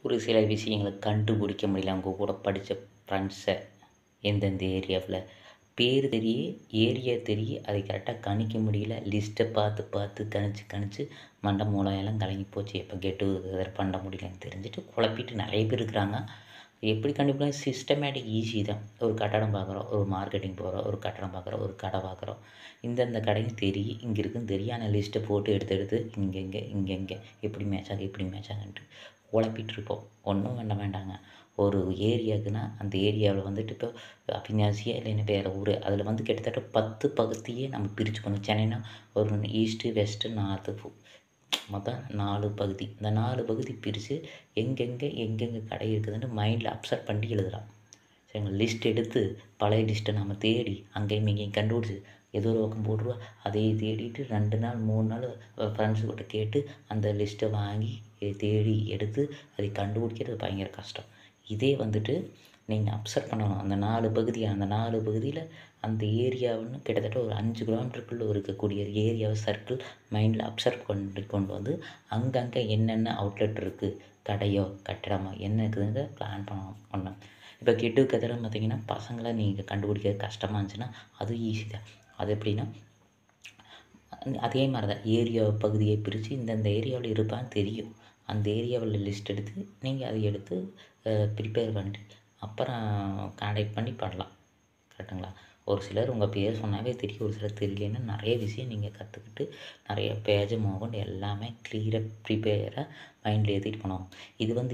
ஒரு சில விஷயங்கள கண்டுபிடிக்க முடியல. அவங்க கூட படித்த ஃப்ரெண்ட்ஸை எந்தெந்த ஏரியாவில் பேர் தெரிய, ஏரியா தெரிய, அதை கரெக்டாக கணிக்க முடியல. லிஸ்ட்டை பார்த்து பார்த்து கணிச்சு கணிச்சு மண்டை மூளையெல்லாம் கலங்கி போச்சு. எப்போ கெட் டுகெதர் பண்ண முடியலன்னு தெரிஞ்சுட்டு குழப்பிட்டு நிறைய பேர் இருக்கிறாங்க. எப்படி கண்டுபிடிக்கலாம்? சிஸ்டமேட்டிக் ஈஸி தான். ஒரு கட்டடம் பார்க்குறோம், ஒரு மார்க்கெட்டிங் போகிறோம், ஒரு கட்டடம் பார்க்குறோம், ஒரு கடை பார்க்குறோம். இந்தந்த கடையும் தெரியும், இங்கே இருக்குன்னு தெரியும். ஆனால் லிஸ்ட்டை போட்டு எடுத்து எடுத்து இங்கே எப்படி மேட்ச் ஆகும், எப்படி மேட்ச் ஆகுன்ட்டு குழப்பிட்டுருப்போம். ஒன்றும் பண்ண வேண்டாங்க. ஒரு ஏரியாவுக்குன்னா அந்த ஏரியாவில் வந்துட்டு இப்போ அவிநாசியா இல்லைன்னா வேறு ஊர், அதில் வந்து கிட்டத்தட்ட 10 பகுதியே நம்ம பிரிச்சுக்கணும். சென்னைனா ஒரு ஈஸ்ட்டு, வெஸ்ட்டு, நார்த்து, மொத்தம் 4 பகுதி. இந்த 4 பகுதி பிரித்து எங்கெங்கே கடை இருக்குதுன்னு மைண்டில் அப்சர்வ் பண்ணி எழுதலாம். சரிங்களா? லிஸ்ட் எடுத்து பழைய லிஸ்ட்டை நம்ம தேடி அங்கேயும் இங்கேயும் கண்டுபிடிச்சி ஏதோ ஒரு பக்கம் போட்டுருவா. அதையே தேடிட்டு 2 நாள் 3 நாள் ஃப்ரெண்ட்ஸுக்கிட்ட கேட்டு அந்த லிஸ்ட்டை வாங்கி தேடி எடுத்து அதை கண்டுபிடிக்கிறது பயங்கர கஷ்டம். இதே வந்துட்டு நீங்கள் அப்சர்வ் பண்ணணும். அந்த 4 பகுதியில் அந்த ஏரியாவுன்னு கிட்டத்தட்ட ஒரு 5 கிலோமீட்டருக்குள்ளே இருக்கக்கூடிய ஏரியாவை சர்க்கிள் மைண்டில் அப்சர்வ் கொண்டு வந்து அங்கங்கே என்னென்ன அவுட்லெட் இருக்குது, கடையோ கட்டடமோ என்ன இருக்குதுங்க பிளான் பண்ணணும். இப்போ கெட் டுகெதர்னு பார்த்தீங்கன்னா பசங்களை நீங்கள் கண்டுபிடிக்கிறது கஷ்டமாக இருந்துச்சுன்னா அதுவும் ஈஸி தான். அது எப்படின்னா அதே மாதிரி தான் ஏரியா பகுதியை பிரித்து இந்தந்த ஏரியாவில் இருப்பான்னு தெரியும். அந்த ஏரியாவில் லிஸ்ட் எடுத்து நீங்கள் அதை எடுத்து ப்ரிப்பேர் பண்ணிட்டு அப்புறம் கான்டாக்ட் பண்ணி பண்ணலாம். கரெக்டுங்களா? ஒரு சிலர் உங்கள் பேர் சொன்னாவே தெரியும், ஒரு சிலர் தெரியலன்னா நிறைய விஷயம் நீங்கள் கற்றுக்கிட்டு நிறைய பேஜ் மோகன் எல்லாமே கிளியராக ப்ரிப்பேராக மைண்டில் ஏற்றிட்டு பண்ணணும். இது வந்து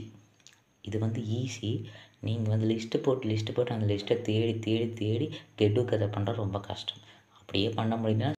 ஈஸி. நீங்கள் வந்து லிஸ்ட்டு போட்டு அந்த லிஸ்ட்டை தேடி கெட் டுகெதர் பண்ணுறது ரொம்ப கஷ்டம். அப்படியே பண்ண முடியுதுன்னா